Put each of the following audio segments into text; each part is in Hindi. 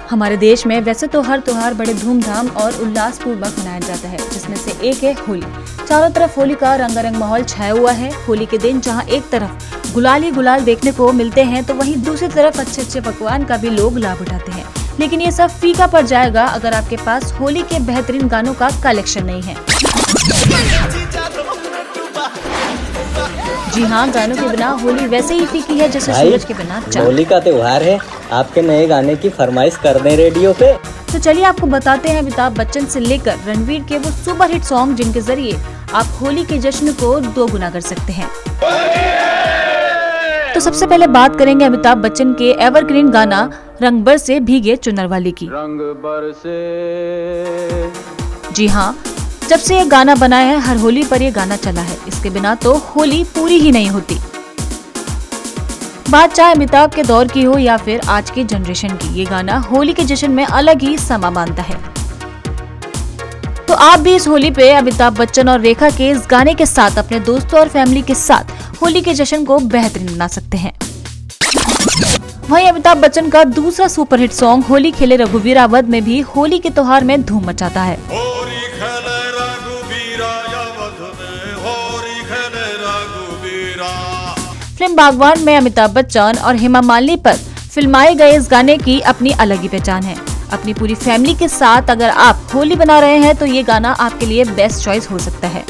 हमारे देश में वैसे तो हर त्योहार बड़े धूमधाम और उल्लास पूर्वक मनाया जाता है, जिसमें से एक है होली। चारों तरफ होली का रंगारंग माहौल छाया हुआ है। होली के दिन जहां एक तरफ गुलाल ही गुलाल देखने को मिलते हैं, तो वहीं दूसरी तरफ अच्छे अच्छे पकवान का भी लोग लाभ उठाते हैं। लेकिन ये सब फीका पड़ जाएगा अगर आपके पास होली के बेहतरीन गानों का कलेक्शन नहीं है। जी हाँ, गानों के बिना होली वैसे ही फीकी है जैसे सूरज के बिना चांद। होली का त्योहार है, आपके नए गाने की फरमाइश कर दें रेडियो पे। तो चलिए आपको बताते हैं अमिताभ बच्चन से लेकर रणवीर के वो सुपर हिट सॉन्ग जिनके जरिए आप होली के जश्न को दोगुना कर सकते हैं। तो सबसे पहले बात करेंगे अमिताभ बच्चन के एवरग्रीन गाना रंग बरसे भीगे चुनर वाली की। रंग बरसे। जी हाँ, जब से ये गाना बना है हर होली पर ये गाना चला है। इसके बिना तो होली पूरी ही नहीं होती। बात चाहे अमिताभ के दौर की हो या फिर आज के जनरेशन की, ये गाना होली के जश्न में अलग ही समा बांधता है। तो आप भी इस होली पे अमिताभ बच्चन और रेखा के इस गाने के साथ अपने दोस्तों और फैमिली के साथ होली के जश्न को बेहतरीन बना सकते हैं। वहीं अमिताभ बच्चन का दूसरा सुपरहिट सॉन्ग होली खेले रघुवीर अवध में भी होली के त्योहार में धूम मचाता है। फिल्म बागवान में अमिताभ बच्चन और हेमा मालिनी पर फिल्माए गए इस गाने की अपनी अलग ही पहचान है। अपनी पूरी फैमिली के साथ अगर आप होली बना रहे हैं तो ये गाना आपके लिए बेस्ट चॉइस हो सकता है।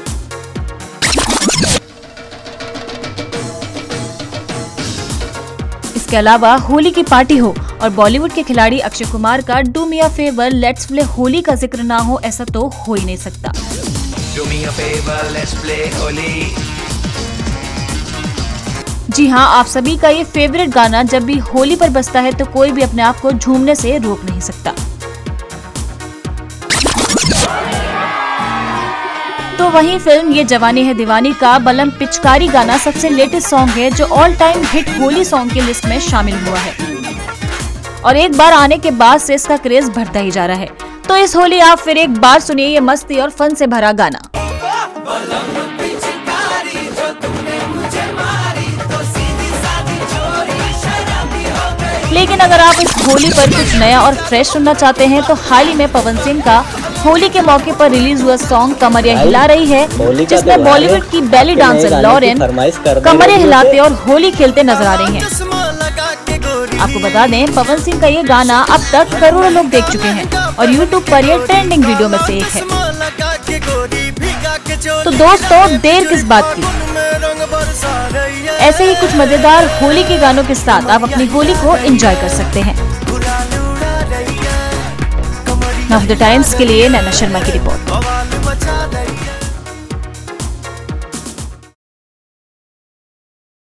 इसके अलावा होली की पार्टी हो और बॉलीवुड के खिलाड़ी अक्षय कुमार का do me a favour let's play Holi का जिक्र ना हो, ऐसा तो हो ही नहीं सकता। Do me a favor, let's play Holi. जी हाँ, आप सभी का ये फेवरेट गाना जब भी होली पर बजता है तो कोई भी अपने आप को झूमने से रोक नहीं सकता। तो वहीं फिल्म ये जवानी है दीवानी का बलम पिचकारी गाना सबसे लेटेस्ट सॉन्ग है जो all time hit Holi song की लिस्ट में शामिल हुआ है और एक बार आने के बाद से इसका क्रेज बढ़ता ही जा रहा है। तो इस होली आप फिर एक बार सुनिए ये मस्ती और फन से भरा गाना। लेकिन अगर आप इस होली पर कुछ नया और फ्रेश सुनना चाहते हैं तो हाल ही में पवन सिंह का होली के मौके पर रिलीज हुआ सॉन्ग कमरिया हिला रही है, जिसमें बॉलीवुड की बेली डांसर लॉरेन कमरिया हिलाते और होली खेलते नजर आ रही हैं। आपको बता दें पवन सिंह का ये गाना अब तक करोड़ों लोग देख चुके हैं और YouTube पर ये ट्रेंडिंग वीडियो में से एक है। तो दोस्तों देर किस बात की, ऐसे ही कुछ मजेदार होली के गानों के साथ आप अपनी होली को एंजॉय कर सकते हैं। नाउ द टाइम्स के लिए नैना शर्मा की रिपोर्ट।